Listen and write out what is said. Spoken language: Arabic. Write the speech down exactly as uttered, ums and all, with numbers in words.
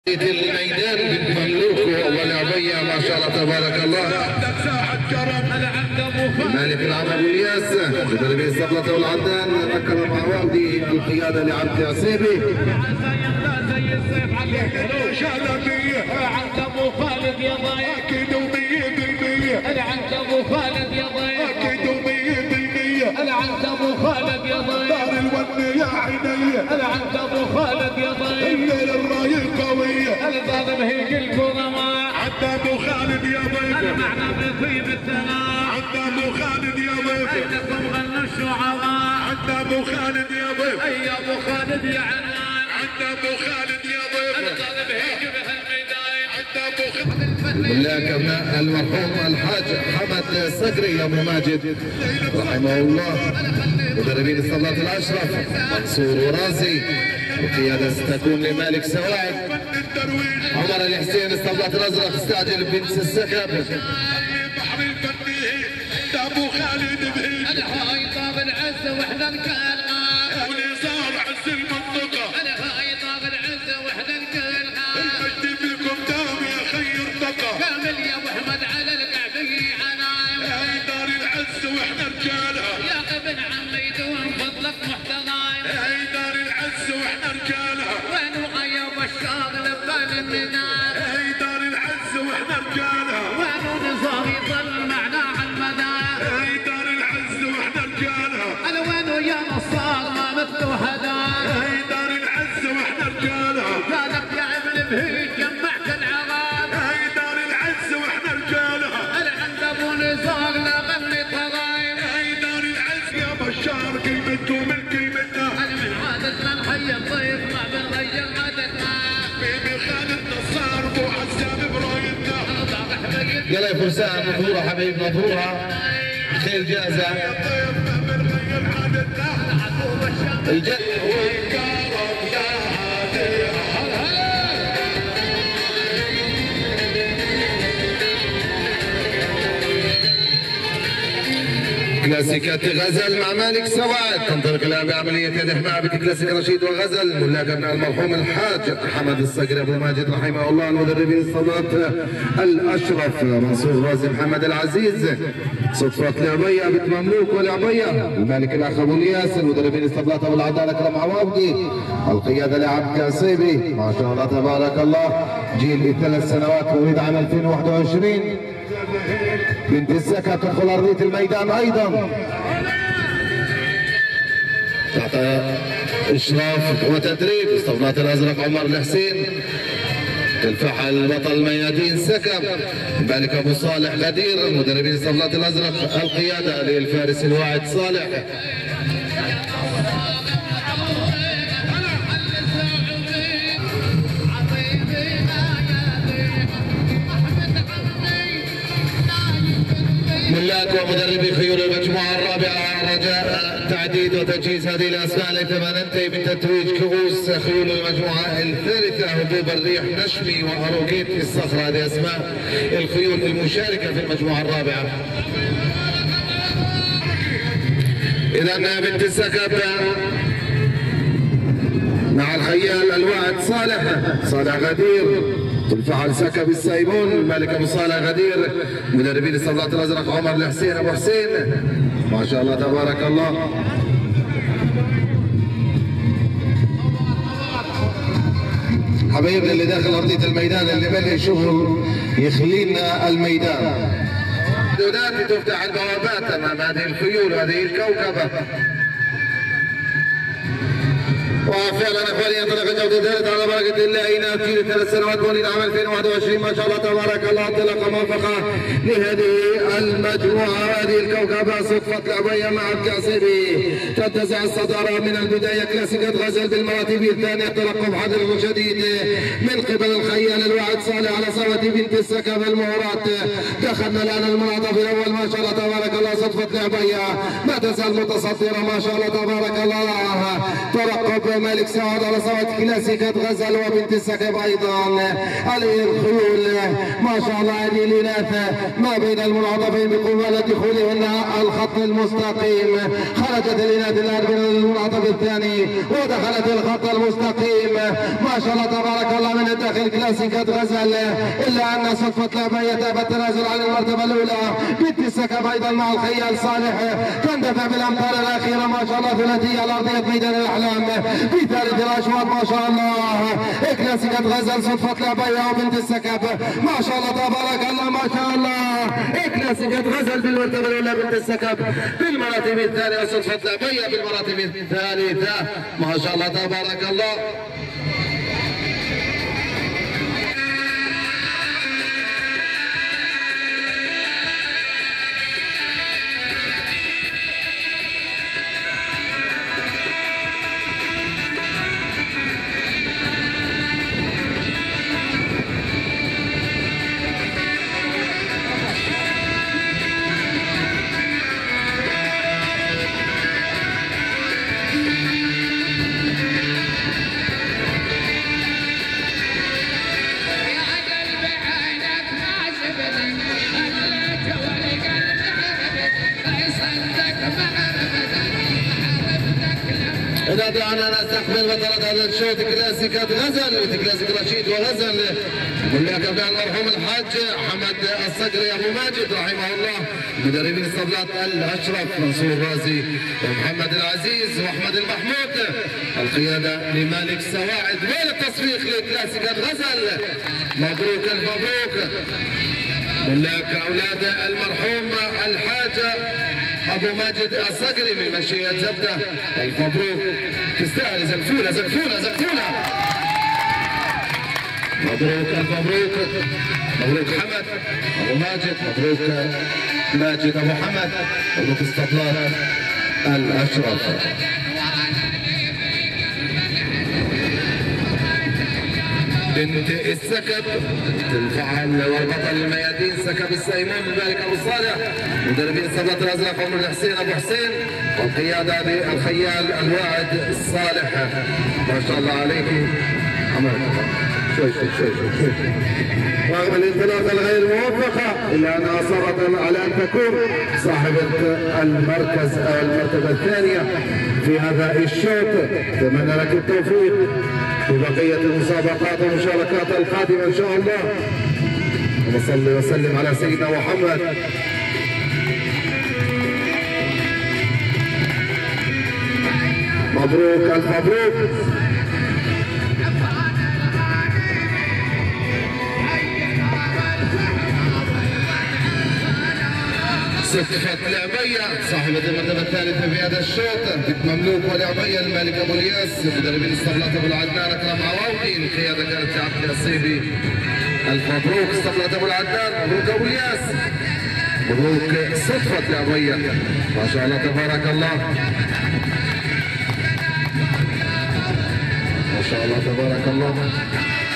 الميدان بنت مملوك والعبية ما شاء الله تبارك الله. المالك العم ابو الياس مدربي الصبلة والعدان اكرم عواودي القيادة لعبد عسيبي. عند ابو خالد يا ضيف اكيد ومية بالمية. انا عند ابو خالد يا ضيف اكيد ومية بالمية. انا عند ابو خالد يا ضيف دار الون يا عيني. انا عند ابو خالد يا ضيف الليل الراي قوية. الظالم هيج الكرماء عند ابو خالد يا ضيف. انا معنا بطيب الثناء عند ابو خالد يا ضيف. انكم غنوا الشعراء عند ابو خالد يا ضيف. اي ابو خالد يا عنان عند ابو خالد يا ضيف. الظالم هيج بهالميدان عند ابو خالد. الملاك ابناء المرحوم الحاج حمد صقري يا ابو ماجد رحمه الله. مدربين الصلاة الاشرف منصور ورازي. القيادة ستكون لمالك سواعد. عمر الحسين الصلاة الازرق استعجل بنت السكب. بحر الفنيه ابو خالد بهيج. انا هاي طاب العز واحنا الكلغه ونزار عز المنطقه. انا هاي طاب العز واحنا الكلغه. المجد فيكم دام يا خير طقه. كامل يا ابو احمد على الكعبه عنايم. هاي دار العز واحنا رجالها. يا ابن عمي دون فضلك محتضايم. هاي دار العز واحنا رجالها. وين وغيا بشار لبال الميدان. هاي دار العز واحنا رجالها. وين نزار يضل معنا على المدى. هاي دار العز واحنا رجالها. انا وين يا نصار ما مثله هذا. هاي دار العز واحنا رجالها. قالك يا ابن بهيج جمعت العرب. هاي دار العز واحنا رجالها. انا عند ابو نزار لا غني طرايم. هاي دار العز يا بشار كلمته من كلمتنا. انا من عادتنا نحيي الضيف ما بنغير عادتنا. بيبي خالد نصار ابو عزام برايتنا. يلا يا فرسان مظهورة حبيب مظهورة خير جاهزة. الجد كلاسيكات غزل مع مالك سواد. تنطلق الان بعمليه يد احماء بكلاسيك رشيد وغزل. ملاك ابن المرحوم الحاج حمد الصقري ابو ماجد رحمه الله. المدربين الصلاة الاشرف منصور رازي محمد العزيز. صدفة العبية بنت مملوك والعبية. المالك الاخ ابو الياس. المدربين الصلاة ابو العدالة اكرم عواودي. القيادة لعبد كاسيبي ما شاء الله تبارك الله. جيل ثلاث سنوات ولد عام ألفين وواحد وعشرين. بنت السكة تدخل أرضية الميدان أيضا تحت إشراف وتدريب الصفنات الأزرق عمر الحسين. الفحل بطل ميادين سكب. بالك أبو صالح غدير. مدربين الصفنات الأزرق القيادة للفارس الواعد صالح. ملاك ومدربي خيول المجموعة الرابعة رجاء تعديد وتجهيز هذه الأسماء لثمن ننتهي بتتويج كؤوس خيول المجموعة الثالثة. هبوب الريح نشمي وأروقيت الصخرة. هذه أسماء الخيول المشاركة في المجموعة الرابعة. إذا بنت السكب مع الخيال الوعد صالح صالح غدير. الفعل سكب السايبون. الملك ابو صالح غدير. مدربين الصلاة الازرق عمر الحسين ابو حسين ما شاء الله تبارك الله. حبايبنا اللي داخل ارضيه الميدان اللي بلي شغل يخلينا الميدان. دودات تفتح البوابات امام هذه الخيول وهذه الكوكبه. وفعلا اخواني ينطلق الجوده الثالث على بركه الله. ناجيل ثلاث سنوات مواليد عام ألفين وواحد وعشرين ما شاء الله تبارك الله. انطلاقه موفقه لهذه المجموعه وهذه الكوكبه. صدفه العبيه مع الكاسبي تنتزع الصداره من البدايه. كلاسيكات غزل بالمراتب الثانيه. ترقب حذر شديد من قبل الخيال الواعد صالح على صوت بنت السكب المهورات. دخلنا الان المنعطف الاول ما شاء الله تبارك الله. صدفه العبيه ما تزال متصدره ما شاء الله تبارك الله. ترقب مالك سعد على صوت كلاسيكات غزل وبنت السكب ايضا. هذه الخيول ما شاء الله هذه الاناث ما بين المنعطفين بقبالة دخولهن الخط المستقيم. خرجت الاناث الان من المنعطف الثاني ودخلت الخط المستقيم ما شاء الله تبارك الله من الداخل كلاسيكات غزل، الا ان صدفة لعبة يتابع التنازل عن المرتبة الاولى. بنت السكب ايضا مع الخيال صالح تندفع بالامتار الاخيرة ما شاء الله ثلاثية على ارضية ميدان الاحلام بثالث الاشواط ما شاء الله. كلاسيكات غزل صدفة لعبية وبنت السكب ما شاء الله تبارك الله ما شاء الله. كلاسيكات غزل بالمرتبة الاولى بنت السكب بالمراتب الثانية صدفة لعبية بالمراتب الثالثة ما شاء الله تبارك الله. إذا دعنا نستقبل بطلة هذا الشوط كلاسيكات غزل كلاسيك رشيد وغزل ملاك ابناء المرحوم الحاج حمد الصقري ابو ماجد رحمه الله. مدربين الصبلات الاشرف منصور رازي ومحمد العزيز واحمد المحمود. القياده لمالك سواعد والتصفيق لكلاسيكات غزل. مبروك المبروك ملاك اولاد المرحوم الحاج ابو ماجد الصقري من مشيئة زبده. الف مبروك تستاهل زقفونا زقفونا زقفونا. مبروك الف مبروك مبروك حمد ابو ماجد مبروك ماجد ابو حمد مبروك اسطبلات الاشرف. بنت السكب تنفعل والبطل الميادين سكب السيمون الملك ابو صالح. مدربين صبلات الازرق عمر الحسين ابو حسين والقياده بالخيال الواعد الصالح ما شاء الله عليك. شوي شوي شوي شوي رغم الانطلاقه الغير موفقه الا انها اصرت على ان تكون صاحبه المركز او المرتبه الثانيه في هذا الشوط. اتمنى لك التوفيق في بقيه المسابقات والمشاركات القادمه ان شاء الله. وصلي وسلم على سيدنا محمد. مبروك الف مبروك. صدفة لعبية صاحبة المرتبة الثالثة في هذا الشوط بنت مملوك ولعبية الملك ابو الياس. مدربين الصبلات ابو العدنان اكرم عواودي. القيادة كانت لعبد النصيبي. الف مبروك الصبلات ابو العدنان مبروك ابو الياس مبروك صدفة لعبية ما شاء الله تبارك الله ما شاء الله تبارك الله.